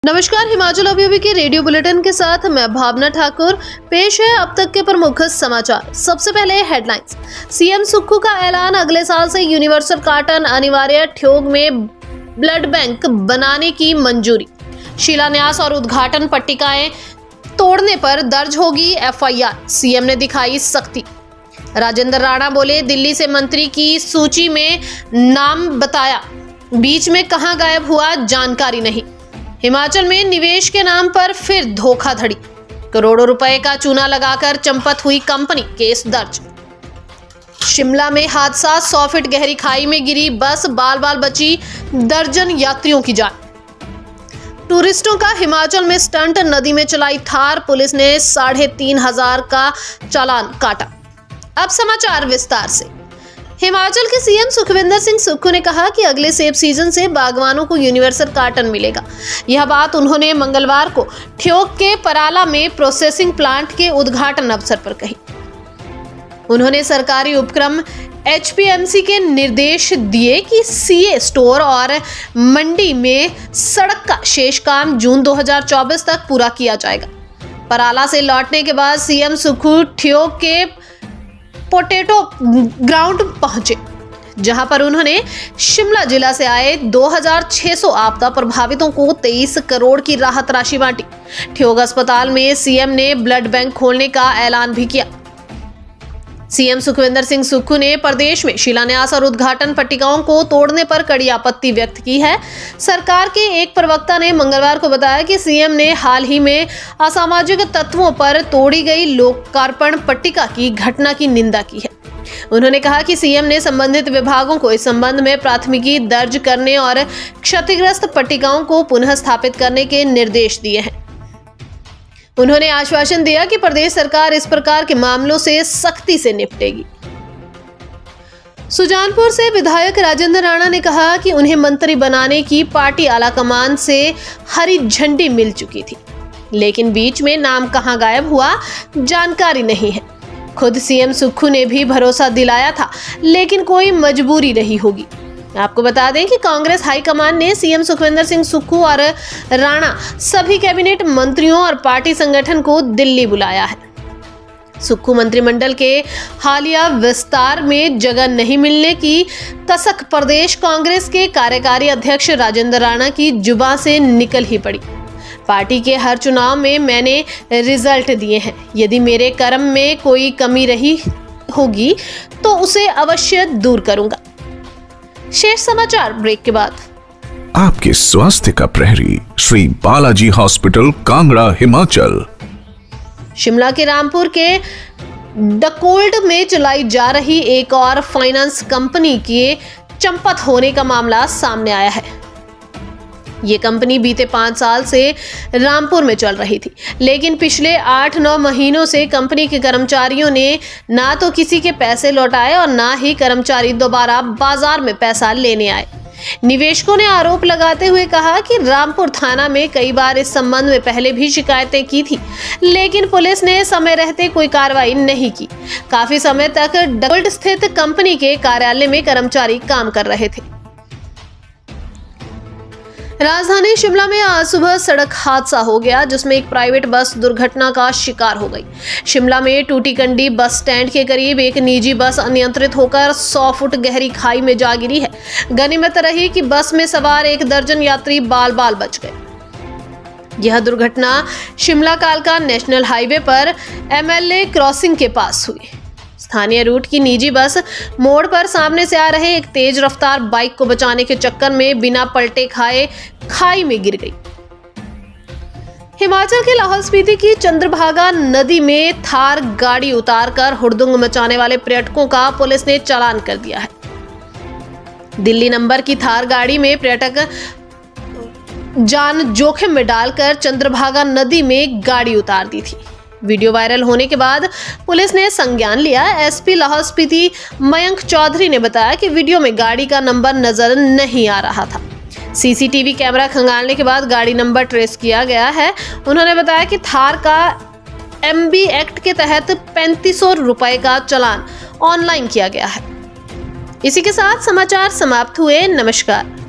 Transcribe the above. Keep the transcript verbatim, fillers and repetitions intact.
नमस्कार, हिमाचल अभी के रेडियो बुलेटिन के साथ मैं भावना ठाकुर। पेश है अब तक के प्रमुख समाचार। सबसे पहले हेडलाइंस। सीएम सुक्खू का ऐलान, अगले साल से यूनिवर्सल कार्टन अनिवार्य, ठियोग में ब्लड बैंक बनाने की मंजूरी। शिलान्यास और उद्घाटन पट्टिकाएं तोड़ने पर दर्ज होगी एफआईआर, सीएम ने दिखाई सख्ती। राजेंद्र राणा बोले, दिल्ली से मंत्री की सूची में नाम बताया, बीच में कहां गायब हुआ जानकारी नहीं। हिमाचल में निवेश के नाम पर फिर धोखाधड़ी, करोड़ों रुपए का चूना लगाकर चंपत हुई कंपनी, केस दर्ज। शिमला में हादसा, सौ फीट गहरी खाई में गिरी बस, बाल बाल बची दर्जन यात्रियों की जान। टूरिस्टों का हिमाचल में स्टंट, नदी में चलाई थार, पुलिस ने साढ़े तीन हजार का चालान काटा। अब समाचार विस्तार से। हिमाचल के सीएम सुखविंदर सिंह सुक्खू ने कहा कि अगले सेब सीजन से बागवानों को यूनिवर्सल कार्टन मिलेगा। यह बात उन्होंने मंगलवार को ठियोग के पराला में प्रोसेसिंग प्लांट के उद्घाटन अवसर पर कही। उन्होंने सरकारी उपक्रम एचपीएमसी के निर्देश दिए कि सीए स्टोर और मंडी में सड़क का शेष काम जून दो हज़ार चौबीस तक पूरा किया जाएगा। पराला से लौटने के बाद सीएम सुक्खू ठियोग के पोटैटो ग्राउंड पहुंचे, जहां पर उन्होंने शिमला जिला से आए दो हज़ार छह सौ आपदा प्रभावितों को तेईस करोड़ की राहत राशि बांटी। ठियोग अस्पताल में सीएम ने ब्लड बैंक खोलने का ऐलान भी किया। सीएम सुखविंदर सिंह सुक्खू ने प्रदेश में शिलान्यास और उद्घाटन पट्टिकाओं को तोड़ने पर कड़ी आपत्ति व्यक्त की है। सरकार के एक प्रवक्ता ने मंगलवार को बताया कि सीएम ने हाल ही में असामाजिक तत्वों पर तोड़ी गई लोकार्पण पट्टिका की घटना की निंदा की है। उन्होंने कहा कि सीएम ने संबंधित विभागों को इस संबंध में प्राथमिकी दर्ज करने और क्षतिग्रस्त पट्टिकाओं को पुनः स्थापित करने के निर्देश दिए हैं। उन्होंने आश्वासन दिया कि प्रदेश सरकार इस प्रकार के मामलों से सख्ती से निपटेगी। सुजानपुर से विधायक राजेंद्र राणा ने कहा कि उन्हें मंत्री बनाने की पार्टी आलाकमान से हरी झंडी मिल चुकी थी, लेकिन बीच में नाम कहां गायब हुआ जानकारी नहीं है। खुद सीएम सुक्खू ने भी भरोसा दिलाया था, लेकिन कोई मजबूरी रही होगी। आपको बता दें कि कांग्रेस हाईकमान ने सीएम सुखविंदर सिंह सुक्खू और राणा सभी कैबिनेट मंत्रियों और पार्टी संगठन को दिल्ली बुलाया है। सुक्खू मंत्रिमंडल के हालिया विस्तार में जगह नहीं मिलने की कसक प्रदेश कांग्रेस के कार्यकारी अध्यक्ष राजेंद्र राणा की जुबान से निकल ही पड़ी। पार्टी के हर चुनाव में मैंने रिजल्ट दिए हैं, यदि मेरे कर्म में कोई कमी रही होगी तो उसे अवश्य दूर करूंगा। शेष समाचार ब्रेक के बाद। आपके स्वास्थ्य का प्रहरी, श्री बालाजी हॉस्पिटल, कांगड़ा, हिमाचल। शिमला के रामपुर के डकोल्ड में चलाई जा रही एक और फाइनेंस कंपनी के चंपत होने का मामला सामने आया है। ये कंपनी बीते पांच साल से रामपुर में चल रही थी, लेकिन पिछले आठ नौ महीनों से कंपनी के कर्मचारियों ने ना तो किसी के पैसे लौटाए और ना ही कर्मचारी दोबारा बाजार में पैसा लेने आए। निवेशकों ने आरोप लगाते हुए कहा कि रामपुर थाना में कई बार इस संबंध में पहले भी शिकायतें की थी, लेकिन पुलिस ने समय रहते कोई कार्रवाई नहीं की। काफी समय तक डकोल्ड स्थित कंपनी के कार्यालय में कर्मचारी काम कर रहे थे। राजधानी शिमला में आज सुबह सड़क हादसा हो गया, जिसमें एक प्राइवेट बस दुर्घटना का शिकार हो गई। शिमला में टूटीकंडी बस स्टैंड के करीब एक निजी बस अनियंत्रित होकर सौ फुट गहरी खाई में जा गिरी है। गनीमत रही कि बस में सवार एक दर्जन यात्री बाल बाल बच गए। यह दुर्घटना शिमला कालका नेशनल हाईवे पर एमएलए क्रॉसिंग के पास हुई। स्थानीय रूट की निजी बस मोड़ पर सामने से आ रहे एक तेज रफ्तार बाइक को बचाने के चक्कर में बिना पलटे खाए खाई में गिर गई। हिमाचल के लाहौल स्पीति की चंद्रभागा नदी में थार गाड़ी उतारकर हुड़दंग मचाने वाले पर्यटकों का पुलिस ने चालान कर दिया है। दिल्ली नंबर की थार गाड़ी में पर्यटक जान जोखिम में डालकर चंद्रभागा नदी में गाड़ी उतार दी थी। वीडियो वायरल होने के बाद पुलिस ने संज्ञान लिया। एसपी लाहौल स्पीति मयंक चौधरी ने बताया कि वीडियो में गाड़ी का नंबर नजर नहीं आ रहा था। सीसीटीवी कैमरा खंगालने के बाद गाड़ी नंबर ट्रेस किया गया है। उन्होंने बताया कि थार का एमबी एक्ट के तहत पैंतीस सौ रुपए का चालान ऑनलाइन किया गया है। इसी के साथ समाचार समाप्त हुए। नमस्कार।